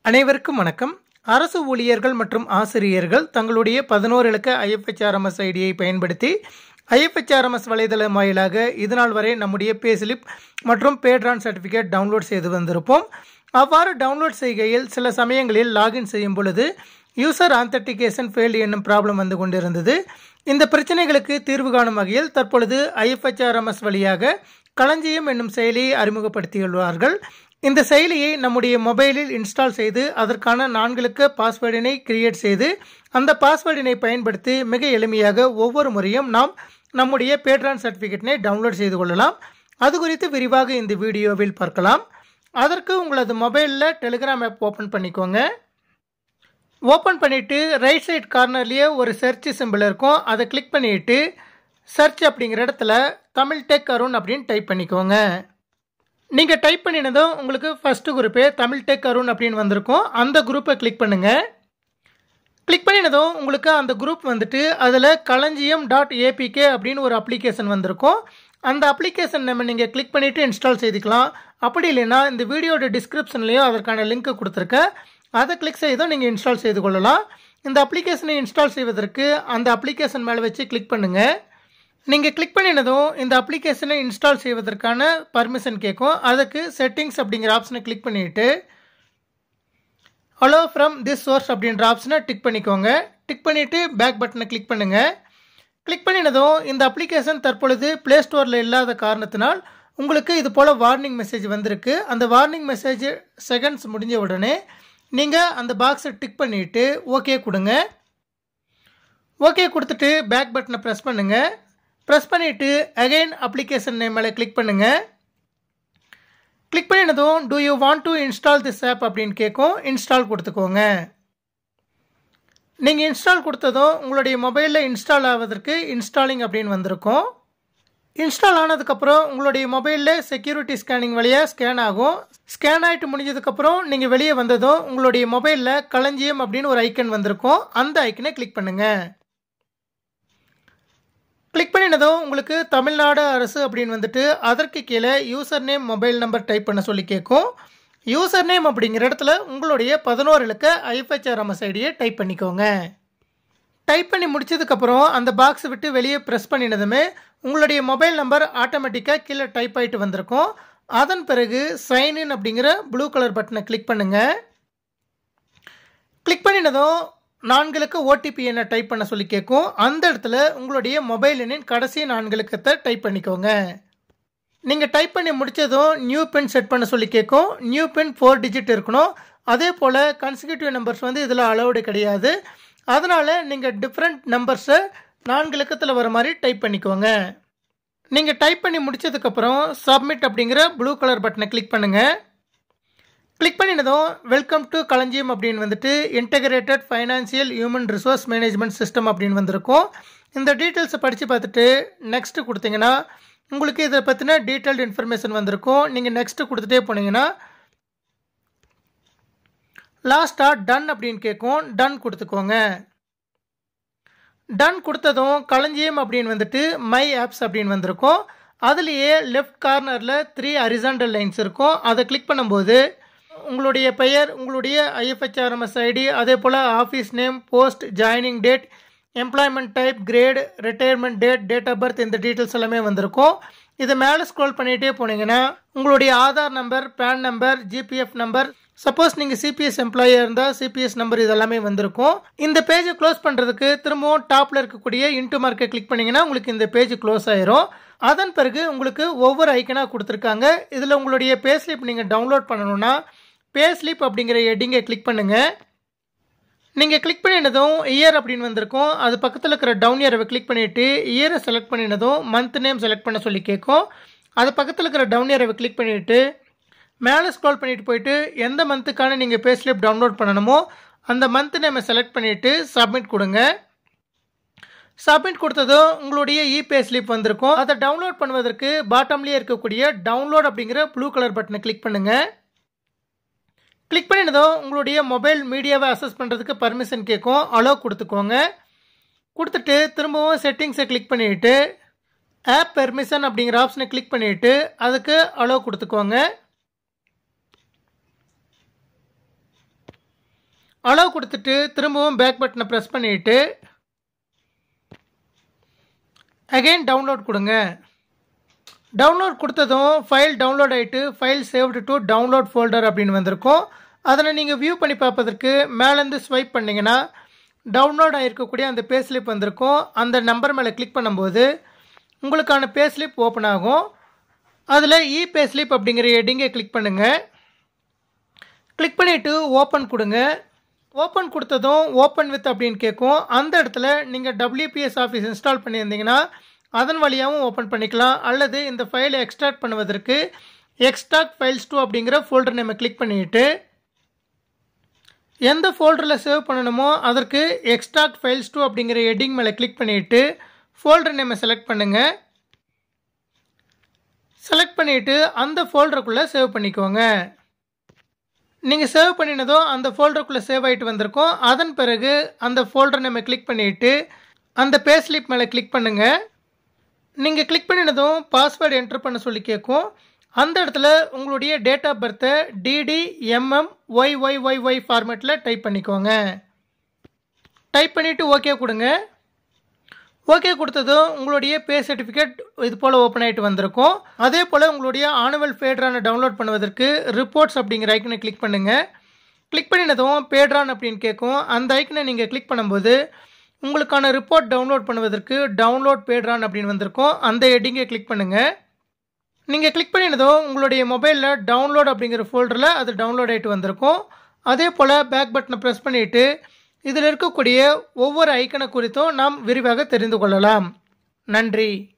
அனைவருக்கும் வணக்கம். அரசு ஊழியர்கள் மற்றும் ஆசிரியர்கள் தங்களுடைய 11 இலக்க IFHRMS ஐடியை பயன்படுத்தி IFHRMS வலைதளம் வாயிலாக இதுநாள் வரை நம்முடைய பேஸ்லிப் மற்றும் பேட்ரான் சர்டிஃபிகேட் டவுன்லோட் செய்து வந்திருப்போம். அவ்வாறு டவுன்லோட் செய்கையில் சில சமயங்களில் லாகின் செய்யும் பொழுது யூசர் ஆத்தென்டிகேஷன் ஃபெயில்டு என்னும் ப்ராப்ளம் வந்து கொண்டிருந்தது. இந்த பிரச்சனைகளுக்கு தீர்வு காணும் வகையில் தற்பொழுது IFHRMS வழியாக களஞ்சியம் என்னும் செயலியை அறிமுகப்படுத்தியுள்ளார்கள். இந்த செயலியை நம்முடைய மொபைலில் இன்ஸ்டால் செய்து அதற்கான 4 இலக்க பாஸ்வேர்டினை கிரியேட் செய்து அந்த பாஸ்வேர்டினை பயன்படுத்தி மிக எளிமையாக ஒவ்வொரு முறையும் நாம் நம்முடைய பேட்ரான் சர்டிஃபிகேட்டினை டவுன்லோட் செய்து கொள்ளலாம். அது குறித்து விரிவாக இந்த வீடியோவில் பார்க்கலாம். அதற்கு உங்களது மொபைலில் டெலிகிராம் ஆப் ஓப்பன் பண்ணிக்கோங்க. ஓப்பன் பண்ணிவிட்டு ரைட் சைட் கார்னர்லேயே ஒரு சர்ச் சிம்பிள் இருக்கும். அதை கிளிக் பண்ணிவிட்டு சர்ச் அப்படிங்கிற இடத்துல தமிழ் டெக் அருண் அப்படின்னு டைப் பண்ணிக்கோங்க. நீங்கள் டைப் பண்ணினதும் உங்களுக்கு ஃபஸ்ட்டு குரூப்பே தமிழ் டெக் அருண் அப்படின்னு வந்திருக்கும். அந்த குரூப்பை கிளிக் பண்ணுங்கள். கிளிக் பண்ணினதும் உங்களுக்கு அந்த குரூப் வந்துட்டு அதில் களஞ்சியம்.apk அப்படின்னு ஒரு அப்ளிகேஷன் வந்திருக்கும். அந்த அப்ளிகேஷன் நம்ம நீங்கள் கிளிக் பண்ணிவிட்டு இன்ஸ்டால் செய்துக்கலாம். அப்படி இல்லைன்னா இந்த வீடியோட டிஸ்கிரிப்ஷன்லேயும் அதற்கான லிங்க் கொடுத்துருக்கேன். அதை கிளிக் செய்தும் நீங்கள் இன்ஸ்டால் செய்து கொள்ளலாம். இந்த அப்ளிகேஷனை இன்ஸ்டால் செய்வதற்கு அந்த அப்ளிகேஷன் மேலே வச்சு கிளிக் பண்ணுங்கள். நீங்கள் கிளிக் பண்ணினதும் இந்த அப்ளிகேஷனை இன்ஸ்டால் செய்வதற்கான பர்மிஷன் கேட்கும். அதுக்கு செட்டிங்ஸ் அப்படிங்கிற ஆப்ஷனை கிளிக் பண்ணிவிட்டு அலோ ஃப்ரம் திஸ் சோர்ஸ் அப்படின்ற ஆப்ஷனை டிக் பண்ணிக்கோங்க. டிக் பண்ணிவிட்டு பேக் பட்டனை கிளிக் பண்ணுங்கள். கிளிக் பண்ணினதும் இந்த அப்ளிகேஷன் தற்பொழுது ப்ளே ஸ்டோரில் இல்லாத காரணத்தினால் உங்களுக்கு இது போல் வார்னிங் மெசேஜ் வந்திருக்கு. அந்த வார்னிங் மெசேஜ் செகண்ட்ஸ் முடிஞ்ச உடனே நீங்கள் அந்த பாக்ஸை டிக் பண்ணிவிட்டு ஓகே கொடுங்க. ஓகே கொடுத்துட்டு பேக் பட்டனை ப்ரெஸ் பண்ணுங்கள். ப்ரெஸ் பண்ணிவிட்டு அகைன் அப்ளிகேஷன் நேம் மேலே கிளிக் பண்ணுங்கள். கிளிக் பண்ணினதும் do you want to install this app அப்படின்னு கேட்கும். இன்ஸ்டால் கொடுத்துக்கோங்க. நீங்கள் இன்ஸ்டால் கொடுத்ததும் உங்களுடைய மொபைலில் இன்ஸ்டால் ஆவதற்கு இன்ஸ்டாலிங் அப்படின்னு வந்திருக்கும். இன்ஸ்டால் ஆனதுக்கப்புறம் உங்களுடைய மொபைலில் செக்யூரிட்டி ஸ்கேனிங் வழியாக ஸ்கேன் ஆகும். ஸ்கேன் ஆகிட்டு முடிஞ்சதுக்கப்புறம் நீங்கள் வெளியே வந்ததும் உங்களுடைய மொபைலில் களஞ்சியம் அப்படின்னு ஒரு ஐக்கன் வந்திருக்கும். அந்த ஐக்கனை கிளிக் பண்ணுங்கள். கிளிக் பண்ணினதும் உங்களுக்கு தமிழ்நாடு அரசு அப்படின்னு வந்துட்டு அதற்கு கீழே user name mobile number type பண்ண சொல்லி கேட்கும். யூசர் நேம் அப்படிங்கிற இடத்துல உங்களுடைய 11 இலக்க IFHRMS ஐடியை டைப் பண்ணிக்கோங்க. டைப் பண்ணி முடிச்சதுக்கப்புறம் அந்த பாக்ஸ் விட்டு வெளியே ப்ரெஸ் பண்ணினதுமே உங்களுடைய மொபைல் நம்பர் ஆட்டோமேட்டிக்காக கீழே டைப் ஆகிட்டு வந்திருக்கும். அதன் பிறகு சைன்இன் அப்படிங்கிற ப்ளூ கலர் பட்டனை கிளிக் பண்ணுங்கள். கிளிக் பண்ணினதும் 4 இலக்க OTP என்ன டைப் பண்ண சொல்லி கேட்கும். அந்த இடத்துல உங்களுடைய மொபைல் எண்ணின் கடைசி 4 இலக்கத்தை டைப் பண்ணிக்கோங்க. நீங்கள் டைப் பண்ணி முடித்ததும் நியூ பின் செட் பண்ண சொல்லி கேட்கும். நியூ பின் 4 டிஜிட் இருக்கணும். அதே போல் கன்சிக்யூட்டிவ் நம்பர்ஸ் வந்து இதில் அலௌடு கிடையாது. அதனால் நீங்கள் டிஃப்ரெண்ட் நம்பர்ஸை 4 இலக்கத்தில் வர மாதிரி டைப் பண்ணிக்கோங்க. நீங்கள் டைப் பண்ணி முடித்ததுக்கப்புறம் சப்மிட் அப்படிங்கிற ப்ளூ கலர் பட்டனை கிளிக் பண்ணுங்கள். கிளிக் பண்ணினதும் வெல்கம் டு களஞ்சியம் அப்படின்னு வந்துட்டு integrated financial human resource management system அப்படின்னு வந்திருக்கும். இந்த டீட்டெயில்ஸை படித்து பார்த்துட்டு நெக்ஸ்ட்டு கொடுத்தீங்கன்னா உங்களுக்கு இதை பற்றின டீட்டெயில்டு இன்ஃபர்மேஷன் வந்திருக்கும். நீங்கள் நெக்ஸ்ட்டு கொடுத்துட்டே போனீங்கன்னா லாஸ்ட்டாக டன் அப்படின்னு கேட்கும். டன் கொடுத்துக்கோங்க. டன் கொடுத்ததும் களஞ்சியம் அப்படின்னு வந்துட்டு மை ஆப்ஸ் அப்படின்னு வந்திருக்கும். அதுலேயே லெஃப்ட் கார்னரில் 3 ஹரிசாண்டல் லைன்ஸ் இருக்கும். அதை கிளிக் பண்ணும்போது உங்களுடைய பெயர், உங்களுடைய IFHRMS ஐடி, அதே போல் office name, post, joining date, employment type, grade, retirement date, date of birth, இந்த டீட்டெயில்ஸ் எல்லாமே வந்திருக்கும். இதை மேலே ஸ்க்ரோல் பண்ணிகிட்டே போனீங்கன்னா உங்களுடைய Aadhaar number, PAN number, GPF number, suppose நீங்கள் CPS எம்ப்ளாயாக இருந்தால் CPS நம்பர் இதெல்லாமே வந்திருக்கும். இந்த பேஜை க்ளோஸ் பண்ணுறதுக்கு திரும்பவும் டாப்பில் இருக்கக்கூடிய இன்டு மார்க்கை கிளிக் பண்ணிங்கன்னா உங்களுக்கு இந்த பேஜ் க்ளோஸ் ஆயிரும். அதன் பிறகு உங்களுக்கு ஒவ்வொரு ஐக்கனாக கொடுத்துருக்காங்க. இதில் உங்களுடைய பேஸ்லிப் நீங்கள் டவுன்லோட் பண்ணணுன்னா பேஸ்லிப் அப்படிங்கிற ஹெட்டிங்கை கிளிக் பண்ணுங்கள். நீங்கள் கிளிக் பண்ணினதும் இயர் அப்படின்னு வந்திருக்கும். அது பக்கத்தில் இருக்கிற டவுன் இயரை கிளிக் பண்ணிவிட்டு இயரை செலக்ட் பண்ணினதும் மந்த் நேம் செலக்ட் பண்ண சொல்லி கேட்கும். அது பக்கத்தில் இருக்கிற டவுன் இயரை கிளிக் பண்ணிவிட்டு மேலே ஸ்க்ரோல் பண்ணிட்டு போயிட்டு எந்த மந்த்துக்கான நீங்கள் பேஸ்லிப் டவுன்லோட் பண்ணணுமோ அந்த மந்த் நேமை செலக்ட் பண்ணிவிட்டு சப்மிட் கொடுங்க. சப்மிட் கொடுத்ததும் உங்களுடைய பேஸ்லிப் வந்திருக்கும். அதை டவுன்லோட் பண்ணுவதற்கு பாட்டம்லேயே இருக்கக்கூடிய டவுன்லோட் அப்படிங்கிற ப்ளூ கலர் பட்டனை கிளிக் பண்ணுங்கள். கிளிக் பண்ணினதும் உங்களுடைய மொபைல் மீடியாவை அக்சஸ் பண்ணுறதுக்கு பர்மிஷன் கேட்கும். அலோ கொடுத்துக்கோங்க. கொடுத்துட்டு திரும்பவும் செட்டிங்ஸை கிளிக் பண்ணிவிட்டு ஆப் பெர்மிஷன் அப்படிங்கிற ஆப்ஷனை கிளிக் பண்ணிவிட்டு அதுக்கு அலோ கொடுத்துக்கோங்க. அலோவ் கொடுத்துட்டு திரும்பவும் பேக் பட்டனை ப்ரெஸ் பண்ணிவிட்டு அகெயின் டவுன்லோட் கொடுங்க. டவுன்லோட் கொடுத்ததும் ஃபைல் டவுன்லோட் ஆகிட்டு file saved to download folder அப்படின்னு வந்திருக்கும். அதனை நீங்கள் வியூ பண்ணி பார்ப்பதற்கு மேலேருந்து ஸ்வைப் பண்ணிங்கன்னா டவுன்லோட் ஆகிருக்கக்கூடிய அந்த பே ஸ்லிப் வந்திருக்கும். அந்த நம்பர் மேலே கிளிக் பண்ணும்போது உங்களுக்கான பே ஸ்லிப் ஓப்பன் ஆகும். அதில் இ பே ஸ்லிப் அப்படிங்கிற ஹெட்டிங்கை கிளிக் பண்ணுங்கள். கிளிக் பண்ணிவிட்டு ஓப்பன் கொடுங்க. ஓப்பன் கொடுத்ததும் ஓப்பன் வித் அப்படின்னு கேட்கும். அந்த இடத்துல நீங்கள் WPS ஆஃபீஸ் இன்ஸ்டால் பண்ணியிருந்தீங்கன்னா அதன் வழியாகவும் ஓப்பன் பண்ணிக்கலாம். அல்லது இந்த ஃபைலை எக்ஸ்ட்ராக்ட் பண்ணுவதற்கு எக்ஸ்ட்ராக்ட் ஃபைல்ஸ் 2 அப்படிங்கிற ஃபோல்டர் நேமை கிளிக் பண்ணிவிட்டு எந்த ஃபோல்டரில் சேவ் பண்ணணுமோ அதற்கு எக்ஸ்ட்ராக்ட் ஃபைல்ஸ் 2 அப்படிங்கிற ஹெட்டிங் மேலே கிளிக் பண்ணிவிட்டு ஃபோல்டர் நேமை செலக்ட் பண்ணுங்கள். செலக்ட் பண்ணிவிட்டு அந்த ஃபோல்டருக்குள்ளே சேவ் பண்ணிக்கோங்க. நீங்கள் சேவ் பண்ணினதும் அந்த ஃபோல்டருக்குள்ளே சேவ் ஆகிட்டு வந்திருக்கும். அதன் பிறகு அந்த ஃபோல்டர் நேமை கிளிக் பண்ணிவிட்டு அந்த பே ஸ்லிப் மேலே கிளிக் பண்ணுங்கள். நீங்கள் கிளிக் பண்ணினதும் பாஸ்வேர்டு என்ட்ரு பண்ண சொல்லி கேட்கும். அந்த இடத்துல உங்களுடைய டேட் ஆஃப் பர்த்தை DDMMYYYY ஃபார்மேட்டில் டைப் பண்ணிக்கோங்க. டைப் பண்ணிவிட்டு ஓகே கொடுங்க. ஓகே கொடுத்ததும் உங்களுடைய பே சர்டிஃபிகேட் இது போல் ஓப்பன் ஆகிட்டு வந்திருக்கும். அதே போல் உங்களுடைய ஆனுவல் பேட்ரானை டவுன்லோட் பண்ணுவதற்கு ரிப்போர்ட்ஸ் அப்படிங்கிற ஐக்கனை கிளிக் பண்ணுங்கள். கிளிக் பண்ணினதும் பேட்ரான் அப்படின்னு கேட்கும். அந்த ஐக்கனை நீங்கள் கிளிக் பண்ணும்போது உங்களுக்கான ரிப்போர்ட் டவுன்லோட் பண்ணுவதற்கு டவுன்லோட் பேட்ரான் அப்படின்னு வந்திருக்கும். அந்த ஹெட்டிங்கை கிளிக் பண்ணுங்கள். நீங்கள் கிளிக் பண்ணினதும் உங்களுடைய மொபைலில் டவுன்லோட் அப்படிங்கிற ஃபோல்டரில் அது டவுன்லோட் ஆகிட்டு வந்திருக்கும். அதே போல் பேக் பட்டனை ப்ரெஸ் பண்ணிவிட்டு இதில் இருக்கக்கூடிய ஒவ்வொரு ஐக்கனை குறித்தும் நாம் விரிவாக தெரிந்து கொள்ளலாம். நன்றி.